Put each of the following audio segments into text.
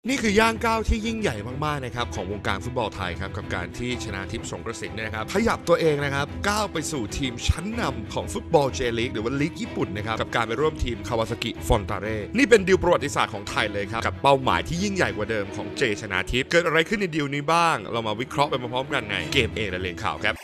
นี่คือย่างก้าวที่ยิ่งใหญ่มากๆนะครับของวงการฟุตบอลไทยครับกับการที่ชนาทิพย์สงกระสินเนี่ยนะครับขยับตัวเองนะครับก้าวไปสู่ทีมชั้นนำของฟุตบอลเจลีกหรือว่าลีกญี่ปุ่นนะครับกับการไปร่วมทีมคาวาซากิฟอนตาเร่นี่เป็นดีลประวัติศาสตร์ของไทยเลยครับกับเป้าหมายที่ยิ่งใหญ่กว่าเดิมของเจชนาทิพย์เกิดอะไรขึ้นในดีลนี้บ้างเรามาวิเคราะห์ไปพร้อมๆกันในเกมเอและเลงข่าวครับ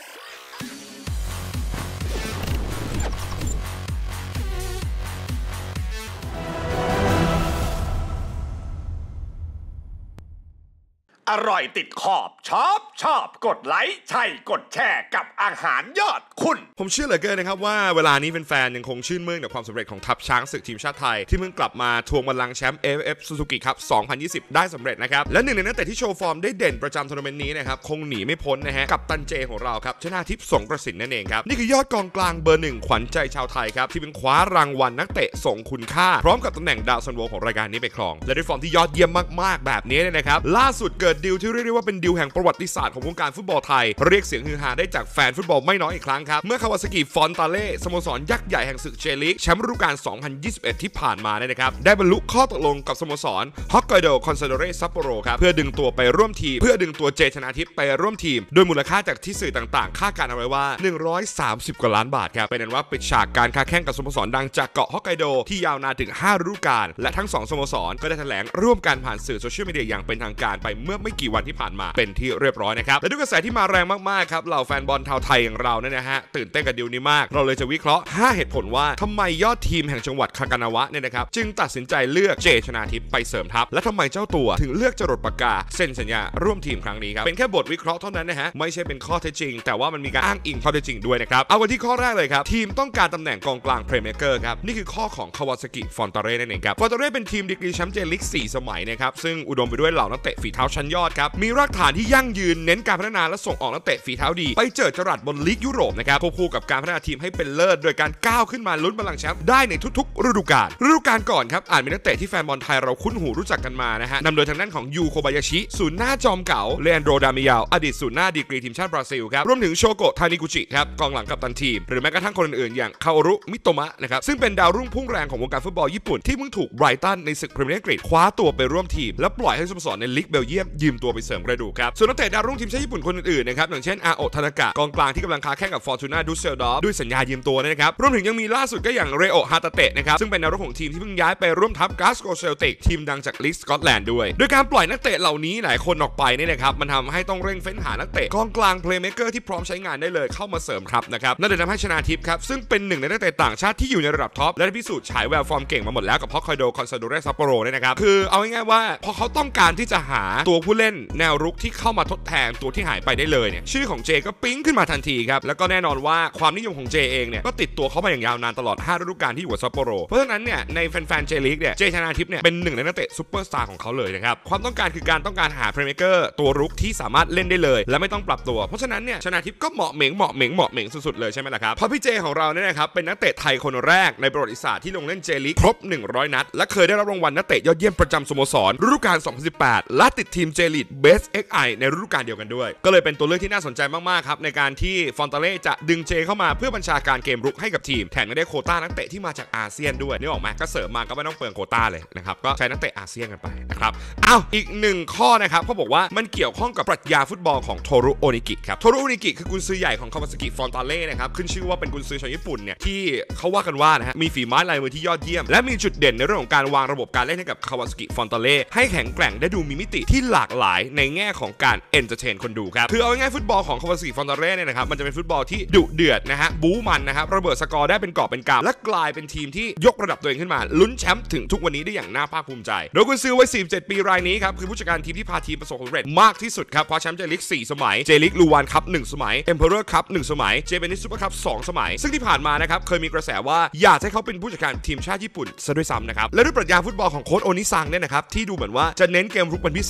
อร่อยติดขอบชอบกดไลค์ใช่กดแชร์กับอาหารยอดคุณผมเชื่อเหลือเกินนะครับว่าเวลานี้แฟนๆยังคงชื่นมื่นกับความสำเร็จของทัพช้างศึกทีมชาติไทยที่เพิ่งกลับมาทวงบัลลังก์แชมป์ AFF Suzuki Cup 2020 ได้สำเร็จนะครับและหนึ่งในนักเตะที่โชว์ฟอร์มได้เด่นประจำทัวร์นาเมนต์นี้นะครับคงหนีไม่พ้นนะฮะกับตันเจของเราครับชนาทิพย์สงกระสินนั่นเองครับนี่คือยอดกองกลางเบอร์หนึ่งขวัญใจชาวไทยครับที่เป็นคว้ารางวัลนักเตะทรงคุณค่าพร้อมกับตำแหน่งดาวซันโวของรายการนี้ไปครองและด้วยฟอร์มที่ยอดเยี่ยมมากๆแบบนี้เนี่ยนะครับล่าสุดเกิดดีลที่เรียกได้ว่าเป็นดีลแห่งประวัติศาสตร์ของวงการฟุตบอลไทยเรียกเสียงฮือฮาได้จากแฟนฟุตบอลไม่น้อยอีกครั้งครับเมื่อคาวาซากิฟอนตาเล่สโมสรยักษ์ใหญ่แห่งศึกเจลีกแชมป์ฤดูกาล 2021 ที่ผ่านมาเนี่ยนะครับได้บรรลุข้อตกลงกับสโมสรฮอกไกโดคอนซาโดเรซัปโปโรครับเพื่อดึงตัวไปร่วมทีมเพื่อดึงตัวเจชนาทิพย์ไปร่วมทีมโดยมูลค่าจากที่สื่อต่างๆคาดการเอาไว้ว่า130 กว่าล้านบาทครับเป็นนั้นว่าปิดฉากการค้าแข่งกับสโมสรดังจากเกาะฮอกไกโดที่ยาวนานถึง5ฤดูกาลและทั้ง2สโมสรก็ได้แถลงร่วมกันผ่านสื่อโซเชียลมีเดียอย่างเป็นทางการไปเมื่อไม่กี่วันที่ผ่านมาเป็นที่เรียบร้อยนะครับและด้วยกระแสที่มาแรงมากๆครับเหล่าแฟนบอลชาวไทยอย่างเราเนี่ยนะฮะตื่นเต้นกับดีลนี้มากเราเลยจะวิเคราะห์5เหตุผลว่าทำไมยอดทีมแห่งจังหวัดคากานาวะเนี่ยนะครับจึงตัดสินใจเลือกเจชนาทิพย์ไปเสริมทัพและทำไมเจ้าตัวถึงเลือกจรดปากกาเซ็นสัญญาร่วมทีมครั้งนี้ครับเป็นแค่บทวิเคราะห์เท่านั้นนะฮะไม่ใช่เป็นข้อเท็จจริงแต่ว่ามันมีการอ้างอิงข้อเท็จจริงด้วยนะครับเอากันที่ข้อแรกเลยครับทีมต้องการตำแหน่งกองกลางเพลย์เมเกอร์ครับนี่คือข้อของคาวาซากิฟอนตาเร่นั่นเองครับฟอนตาเร่เป็นทีมดีกรีแชมป์เจลีก4 สมัยนะครับซึ่งอุดมไปด้วยเหล่านักเตะฝีเท้าชั้นยอดครับมีรากฐานที่ยั่งยืนเน้นการพัฒนาและส่งออกนักเตะฝีเท้าดีไปเจิดจรัสบนลีกยุโรปนะครับควบคู่กับการพัฒนาทีมให้เป็นเลิศโดยการก้าวขึ้นมาลุ้นบัลลังก์แชมป์ได้ในทุกๆฤดูกาลก่อนครับอาจมีนักเตะที่แฟนบอลไทยเราคุ้นหูรู้จักกันมานะฮะนำโดยทางด้านของยูโคบายาชิศูนย์หน้าจอมเก่าเลอันโดดามิยาอดีตศูนย์หน้าดีกรีทีมชาติบราซิลครับรวมถึงโชโกะทานิกุจิครับกองหลังกัปตันทีมหรือแม้กระทั่งคนอื่นๆอย่างคาโอรุมิโตมะนะครับซึ่งเป็นดาวรุ่งพุ่งแรงของวงการฟุตบอลญี่ปุ่นที่เพิ่งถูกไบรตันในศึกพรีเมียร์ลีกอังกฤษคว้าตัวไปร่วมทีมและปล่อยให้สโมสรในลีกเบลเยียมยืมตัวไปเสริมกระดูกครับส่วนนักเตะดาวรุ่งทีมชาติญี่ปุ่นคนอื่นๆนะครับอย่างเช่นอาโอะทานากะกองกลางที่กำลังค้าแข่งกับฟอร์ตูน่าดูสเซลดอร์ฟด้วยสัญญายืมตัวนะครับรวมถึงยังมีล่าสุดก็อย่างเรโอฮาตาเตะนะครับซึ่งเป็นนักรบของทีมที่เพิ่งย้ายไปร่วมทัพกลาสโกเซลติกทีมดังจากลีกสกอตแลนด์ด้วยโดยการปล่อยนักเตะเหล่านี้หลายคนออกไปเนี่ยนะครับมันทำให้ต้องเร่งเฟ้นหานักเตะกองกลางเพลย์เมเกอร์ที่พร้อมใช้งานได้เลยเข้ามาเสริมทัพนะครับนั่นเลยทำให้ชนาทิพย์ครับซึ่งเป็นหนึ่งในนักเตะต่างชาติที่อยู่ในระดับท็อปและได้พิสูจน์ฉายแววฟอร์มเก่งมาหมดแล้วกับฮอกไกโดคอนซาโดเรซัปโปโรเนี่ยนะครับคือเอาง่ายๆว่าพอเขาต้องการที่จะหาตัวผู้เล่นแนวรุกที่เข้ามาทดแทนตัวที่หายไปได้เลยเนี่ยชื่อของเจก็ปิ๊งขึ้นมาทันทีครับแล้วก็แน่นอนว่าความนิยมของเจเองเนี่ยก็ติดตัวเขามาอย่างยาวนานตลอด5ฤดูกาลที่อยู่กับซัปโปโรเพราะฉะนั้นเนี่ยในแฟนๆเจลีกเนี่ยเจชนาทิพย์เนี่ยเป็นหนึ่งในนักเตะซุปเปอร์สตาร์ของเขาเลยนะครับความต้องการคือการต้องการหาเพลย์เมเกอร์ตัวรุกที่สามารถเล่นได้เลยและไม่ต้องปรับตัวเพราะฉะนั้นเนี่ยชนาทิพย์ก็เหมาะเหม่งสุดๆเลยใช่ไหมล่ะครับเพราะพี่เจของเราเนี่ยนะครับเป็นนักเตะไทยคนแรกในประวัติศาสตร์ที่ลงเล่นเจลีกครบ100นัดและเคยได้รับรางวัลนักเตะยอดเยี่ยมประจำสโมสรฤดูกาล2018และติดทีมเจลีกเบส XI ในฤดูกาลเดียวกันด้วยก็เลยเป็นตัวเลือกที่น่าสนใจมากๆครับในการที่ฟอนตาเล่จะดึงเจเข้ามาเพื่อบัญชาการเกมรุกให้กับทีมแถมยังได้โควต้านักเตะที่มาจากอาเซียนด้วยนี่ออกมาก็เสริมมาก็ไม่ต้องเปลืองโควต้าเลยนะครับก็ใช้นักเตะอาเซียนกันไปนะครับอีก1ข้อนะครับเขาบอกว่ามันเกี่ยวข้องกับปรัชญาฟุตบอลของโทรุโอนิกิครับโทรุโอนิกิคือกุนซือใหญ่ของคาวาซากิฟอนตาเล่นะครับขึ้นชื่อว่าเป็นกุนซือชาวญี่ปุ่นเนี่ยที่เขาว่ากันว่านะฮะมีฝีไม้ลายมือที่ยอดเยี่ยมและมีจุดเด่นในเรื่องของการวางระบบการเล่นให้กับคาวาซากิฟอนตาเล่ให้แข็งแกร่งได้ดูมีมิติที่หลากหลายในแง่ของการเอนเตอร์เทนคนดูครับคือเอาง่ายๆฟุตบอลของคาวาซากิฟอนตาเล่เนี่ยนะครับมันจะเป็นฟุตบอลที่ดุเดือดนะฮะบู๊มันนะครับระเบิดสกอร์ได้เป็นกอบเป็นกำและกลายเป็นทีมที่ยกระดับตัวเองขึ้นมาลุ้นแชมป์ถึงทุกวันนี้ได้อย่างน่าภาคภูมิใจโดยกุนซือวัย47 ปีรายนี้ครับคือผู้จัดการทีมที่พาทีมประสบความสำเร็จมากที่สุดครับคว้าแชมป์เจลีก4 สมัยเจลีกลูวานคัพ1 สมัยเอ็มเพอเรอร์คัพ1 สมัยเจแปนิสซูเปอร์คัพ2 สมัยซึ่งที่ผ่านมานะครับเคยมีกระแสว่าอยากให้เขาเป็นผู้จัดการทีมชาติญี่ปุ่นซะด้วยซ้ำนะครับและด้วยปรัชญาฟุตบอลของโค้ชโอนิซังเนี่ยนะครับที่ดูเหมือนว่าจะเน้นเกมรุกเป็นพิเศษมัน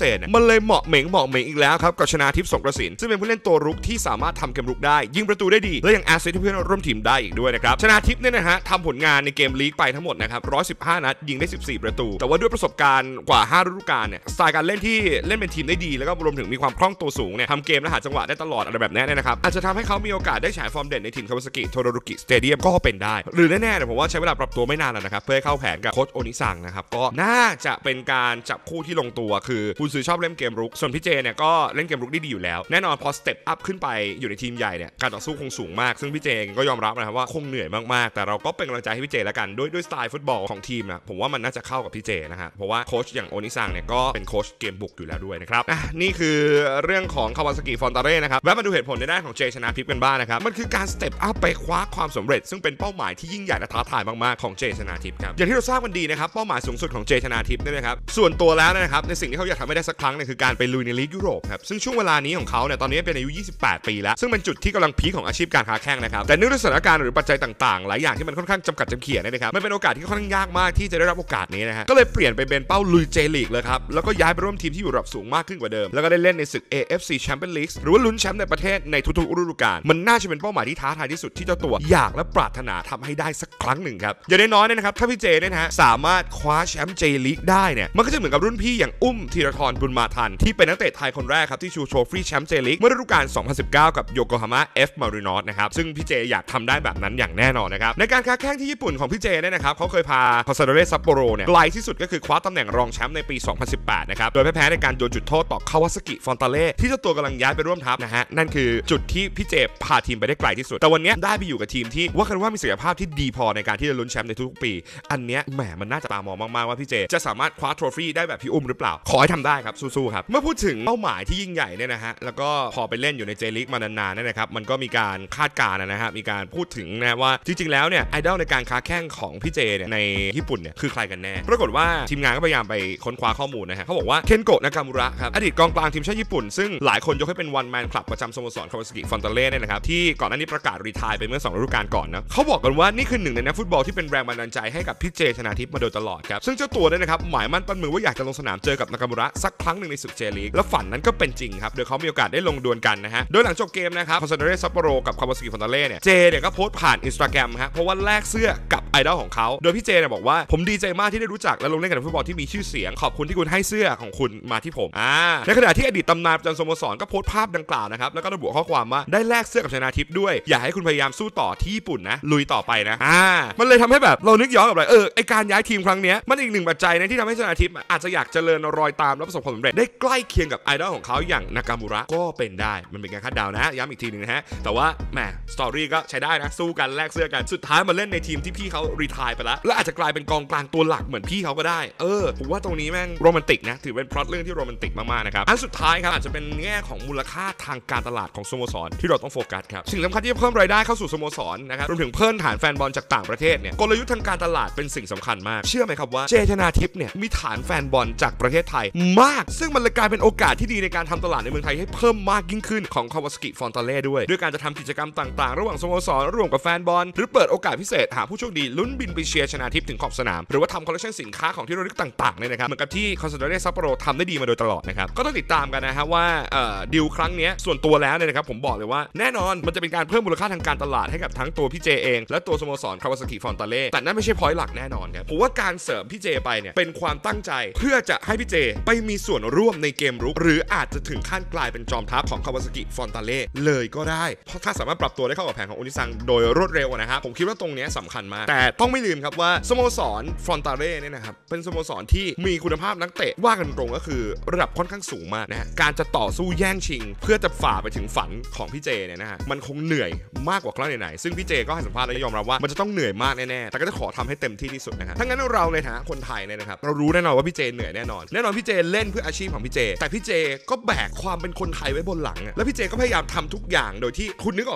เลยเหมาะเหม่งอีกแล้วครับกับชนาทิพย์สงกระสินซึ่งเป็นผู้เล่นตัวรุกที่สามารถทำเกมรุกได้ยิงประตูได้ดีและยังแอสซิสต์ให้เพื่อนร่วมทีมได้อีกด้วยนะครับชนาทิพย์เนี่ยนะฮะทำผลงานในเกมลีกไปทั้งหมดนะครับ115นัดยิงได้14ประตูแต่ว่าด้วยประสบการณ์กว่า5ฤดูกาลเนี่ยสไตล์การเล่นที่เล่นเป็นทีมได้ดีแล้วก็รวมถึงมีความคล่องตัวสูงเนี่ยทำเกมและหาจังหวะได้ตลอดอะไรแบบนี้เนี่ยนะครับอาจจะทำให้เขามีโอกาสได้ฉายฟอร์มเด่นในทีมคาวาซากิโทโดรุกิสเตเดียมก็เป็นได้หรือแน่ๆเนี่ยผมว่าใช้เวลาปรับตัวไม่นานแล้วนะครับเพื่อให้เข้าแผนกับโค้ชโอนิซังนะครับก็น่าจะเป็นการจับคู่ที่ลงตัวคือคุณซื้อชอบเล่นเกมรุกส่วนพี่เจเนี่ยก็เล่นเกมรุกได้ดีอยู่แล้วแน่นอนพอสเต็ปอัพขึ้นไปอยู่ในทีมใหญ่เนี่ยการต่อสู้คงสูงมากซึ่งพี่เจก็ยอมรับนะครับว่าคงเหนื่อยมากๆแต่เราก็เป็นกำลังใจให้พี่เจแล้วกันด้วยสไตล์ฟุตบอลของทีมนะผมว่ามันน่าจะเข้ากับพี่เจนะฮะเพราะว่าโค้ชอย่างโอนิซังเนี่ยก็เป็นโค้ชเกมบุกอยู่แล้วด้วยนะครับนี่คือเรื่องของคาวาซากิฟอนตาเร่นะครับแวะมาดูเหตุผลในด้านของเจชนาทิพย์กันบ้างนะครับมันคือการสเต็ปอัพไปคว้าความสำเร็จซึ่งเป็นเป้าหมายที่ยิ่งใหญ่และท้าทายมากๆของเจชนาทิพย์ครับอย่างที่เราทราบกันดีนะครับเป้าหมายสูงสุดของเจชนาทิพย์เนี่ยนะครับส่วนตัวแล้วนะครับในสิ่งที่เขาอยากทำให้ได้สักครั้งเนี่ยคือการไปลุยในลีกยุโรปครับซึ่งช่วงเวลานี้ของเขาเนี่ยตอนนี้เป็นอายุ28ปีแล้วซึ่งเป็นจุดที่กำลังพีคของอาชีพการค้าแข่งนะครับแต่เนื่องด้วยสถานการณ์หรือปัจจัยต่างๆหลายอย่างที่มันค่อนข้างจำกัดจำเขี่ยนะครับมันเป็นโอกาสที่ค่อนข้างยากมากที่จะได้รับโอกาสนี้นะฮะก็เลยเปลี่ยนไปเป็นเป้าลุยเจลีกเลยครับแล้วก็ย้ายไปร่วมทีมที่อยู่ระดับสูงมากขึ้นกว่าเดิมแล้วก็ได้เล่นในศึก AFC Champions League หรือว่าลุ้นแชมป์ในประเทศในทุกๆฤดูกาลมันน่าจะเป็นเป้าหมายที่ท้าทายที่สุดที่เจ้าตัวอยากและปรารถนาทำให้ได้สักครั้งหนึ่งครับอย่างน้อยๆนะครับถ้าพี่เจเนี่ยนะฮะสามารถคว้าแชมป์เจลีกได้เนี่ยมันก็จะเหมือนกับรุ่นพี่อย่างธีรทรบุญมาทันที่เป็นนักเตะไทยคนแรกครับที่ชูโทรฟี่แชมป์เจลีกเมื่อฤดูกาล2019กับโยโกฮาม่าF Marinosนะครับซึ่งพี่เจอยากทำได้แบบนั้นอย่างแน่นอนนะครับในการค้าแข่งที่ญี่ปุ่นของพี่เจเนี่ยนะครับเขาเคยพาคอนซาโดเรซัปโปโรเนี่ยไกลที่สุดก็คือคว้าตำแหน่งรองแชมป์ในปี2018นะครับโดยแพ้ในการโดนจุดโทษต่อคาวาซากิฟอนตาเล่ที่เจ้าตัวกำลังย้ายไปร่วมทัพนะฮะนั่นคือจุดที่พี่เจพาทีมไปได้ไกลที่สุดแต่วันนี้ได้ไปอยู่กับทีมที่ว่ากันว่ามีศักยภาพที่ดีพอในการที่จะลุ้นแชมป์ในทุกๆปีอันเนี้ยแหมมันน่าจะตามองมากๆว่าพี่เจจะสามารถคว้าโทรฟี่ได้แบบพี่อุ้มหรือเปล่าขอให้ทำได้ครับสู้ๆครับเมื่อพูดถึงเป้าหมายที่ยิ่งใหญ่เนี่ยนะฮะแล้วก็พอไปเล่นอยู่ในเจลีกมานานๆเนี่ยนะครับมันก็มีการคาดการณ์นะฮะมีการพูดถึงนะว่าจริงๆแล้วเนี่ยไอดอลในการค้าแข่งของพี่เจเนี่ยในญี่ปุ่นเนี่ยคือใครกันแน่ปรากฏว่าทีมงานก็พยายามไปค้นคว้าข้อมูลนะฮะเขาบอกว่าเคนโกะนากามุระครับอดีตกองกลางทีมชาติญี่ปุ่นซึ่งหลายคนยกให้เป็นวันแมนคลับประจำสโมสรคาวาซากิฟอนตาเล่เนี่ยนะครับที่ก่อนหน้านี้ประกาศรีไทร์ไปเมื่อ2ฤดูกาลก่อนนะเขาบอกกันว่านี่คือหนึ่งในนักฟุตบอลที่เป็นแรงบันดาลใจให้กับพี่เจชนาทิพย์มาโดยตลอดครับซึ่งเจ้าตัวเนี่ยนะครับหมายมั่นปั้นมือว่าอยากจะลงสนามเจอกับนากามุระสักครั้งหนึ่งในศึกเจลีกและฝันนั้นก็เป็นจริงครับโดยเขามีโอกาสได้ลงดวลกันนะฮะโดยหลังจบเกมนะครับคอนซาโดเรซัปโปโรกับคาวาซากิฟอนตาเล่เนี่ยเจเนี่ยก็โพสต์ผ่าน Instagram ฮะเพราะว่าแลกเสื้อกับไอดอลของเขาโดยพี่เจเนี่ยบอกว่าผมดีใจมากที่ได้รู้จักและลงเล่นกับฟุตบอลที่มีชื่อเสียงขอบคุณที่คุณให้เสื้อของคุณมาที่ผมในขณะที่อดีตตำนานประจำสโมสรก็โพสต์ภาพดังกล่าวนะครับแล้วก็ระบุข้อความว่าได้แลกเสื้อกับชนาทิพย์ด้วยอยากให้คุณพยายามสู้ต่อที่ญี่ปุ่นนะลุยต่อไปนะมันเลยทำให้แบบเรานึกย้อนกลับไปไอการย้ายทีมครั้งนี้มันอีกหนึ่งปัจจัยนะที่ทำให้ชนาทิพย์อาจจะอยากเจริญรอยตามและประสบความสำเร็จได้ใกล้เคียงกับไอดอลของเขาอย่างนากามุระก็เป็นได้มันเป็นการคาดเดานะย้ำอีกทีนึงนะฮะแต่ว่าแหมสตอรี่ก็ใช้ได้นะสู้กันแลกเสื้อกันสุดท้ายมาเล่นในทีมที่พี่เขารีไทร์ไปแล้วและอาจจะกลายเป็นกองกลางตัวหลักเหมือนพี่เขาก็ได้ผมว่าตรงนี้แม่งโรแมนติกนะถือเป็นพล็อตเรื่องที่โรแมนติกมากๆนะครับอันสุดท้ายครับอาจจะเป็นแง่ของมูลค่าทางการตลาดของสโมสรที่เราต้องโฟกัสครับสิ่งสำคัญที่จะเพิ่มรายได้เข้าสู่สโมสรนะครับรวมถึงเพิ่มฐานแฟนบอลจากต่างประเทศเนี่ยกลยุทธ์ทางการตลาดเป็นสิ่งสำคัญมากเชื่อไหมครับว่าเจชนาทิพย์เนี่ยมีฐานแฟนบอลจากประเทศไทยมากซึ่งมันเลยกลายเป็นโอกาสที่ดีในการทำตลาดในเมืองไทยให้เพิ่มมากยิ่งขึ้นของคาวาซากิฟอนตาเล่ด้วยการจะทำกิจกรรมต่างๆระหว่างสโมสรร่วมกับแฟนบอลหรือเปิดโอกาสพิเศษหาผู้โชคดีลุ้นบินไปเชียร์ชนาทิพย์ถึงขอบสนามหรือว่าทำคอลเลคชันสินค้าของที่ระลึกต่างๆเนี่ยนะครับเหมือนกับที่คอนซาโดเรซัปโปโรทำได้ดีมาโดยตลอดนะครับก็ต้องติดตามกันนะฮะว่าดีลครั้งนี้ส่วนตัวแล้วเนี่ยนะครับผมบอกเลยว่าแน่นอนมันจะเป็นการเพิ่มมูลค่าทางการตลาดให้กับทั้งตัวพี่เจเองและตัวสโมสรคาวาซากิฟอนตาเล่แต่นั่นไม่ใช่พอยต์หลักแน่นอนครับผมว่าการเสริมพี่เจไปเนี่ยเป็นความตั้งใจเพื่อจะให้พี่เจไปมีส่วนร่วมในเกมรุกหรืออาจจะถึงขั้นกลายเป็นจอมทัพของคาวาซากิฟอนตาเล่เลยก็ได้เพราะถ้าสามารถปรับตัวได้เข้ากับแผนของโอนิซังโดยรวดเร็วนะครับผมคิดว่าตรงนี้สำคัญมากแต่ต้องไม่ลืมครับว่าสโมสรฟอนตาเล่เนี่ยนะครับเป็นสโมสรที่มีคุณภาพนักเตะว่ากันตรงก็คือระดับค่อนข้างสูงมากนะฮะการจะต่อสู้แย่งชิงเพื่อจะฝ่าไปถึงฝันของพี่เจเนี่ยนะฮะมันคงเหนื่อยมากกว่าครั้งไหนๆซึ่งพี่เจก็ให้สัมภาษณ์และยอมรับว่ามันจะต้องเหนื่อยมากแน่ๆแต่ก็จะขอทำให้เต็มที่ที่สุดนะครับทั้งนั้นเราในฐานะคนไทยเนี่ยนะครับเรารู้แน่นอนว่าพี่เจเหนื่อยแน่นอนพี่เจเล่นเพื่ออาชีพของพี่เจแต่พี่เจก็แบกความเป็นคนไทยไว้บนหลังแล้วพี่เจก็พยายามทำทุกอย่างโดยที่คุณนึกออกไหม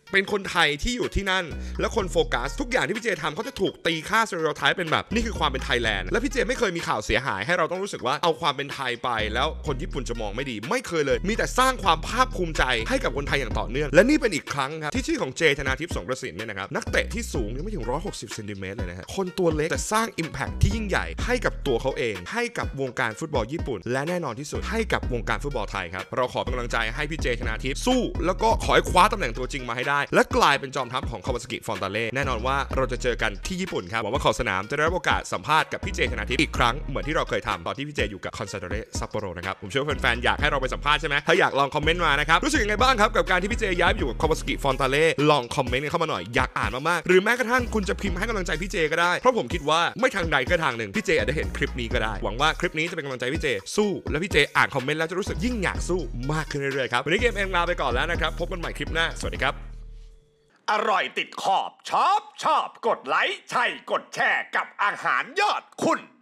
เป็นคนไทยที่อยู่ที่นั่นแล้วคนโฟกัสทุกอย่างที่พี่เจทำเขาจะถูกตีค่าสเตอริโอไทป์เป็นแบบนี่คือความเป็นไทยแลนด์และพี่เจไม่เคยมีข่าวเสียหายให้เราต้องรู้สึกว่าเอาความเป็นไทยไปแล้วคนญี่ปุ่นจะมองไม่ดีไม่เคยเลยมีแต่สร้างความภาคภูมิใจให้กับคนไทยอย่างต่อเนื่องและนี่เป็นอีกครั้งครับที่ชื่อของเจธนาทิพย์สงกระสินเนี่ยนะครับนักเตะที่สูงยังไม่ถึง160เซนติเมตรเลยนะฮะคนตัวเล็กแต่สร้าง impact ที่ยิ่งใหญ่ให้กับตัวเขาเองให้กับวงการฟุตบอลญี่ปุ่นและแน่นอนที่สุดให้กับวงการฟุตบอลไทยครับเราขอเป็นกำลังใจให้พี่เจธนาทิพย์สู้แล้วก็ขอให้คว้าตำแหน่งตัวจริงมาให้ได้และกลายเป็นจอมทัพของคาวาซากิฟอนตาเล่แน่นอนว่าเราจะเจอกันที่ญี่ปุ่นครับหวังว่าขอสนามจะได้รับโอกาสสัมภาษณ์กับพี่เจธนาทิพย์อีกครั้งเหมือนที่เราเคยทำตอนที่พี่เจอยู่กับคอนซาโดเรซัปโปโรนะครับผมเชื่อว่าแฟนๆอยากให้เราไปสัมภาษณ์ใช่ไหมถ้าอยากลองคอมเมนต์มานะครับรู้สึกยังไงบ้างครับกับการที่พี่เจย้ายไปอยู่กับคาวาซากิฟอนตาเล่ลองคอมเมนต์กันเข้ามาหน่อยอยากอ่านมากๆหรือแม้กระทั่งคุณจะพิมพ์ให้กำลังใจพี่เจก็ได้เพราะผมคิดว่าไม่ทางใดก็ทางหนึ่งพี่เจอาจจะเห็นคลิปนี้ก็ได้หวังว่าคลิปนี้จะเป็นกำลังใจพี่เจสู้และพี่เจอ่านคอมเมนต์แล้วจะรู้สึกยิ่งอยากสู้มากขึ้นเรื่อยๆครับวันนี้เกมเอ็มลาไปก่อนแล้วนะครับพบกันใหม่คลิปหน้าสวัสดีครับอร่อยติดขอบชอบกดไลค์ใช่กดแชร์กับอาหารยอดคุณ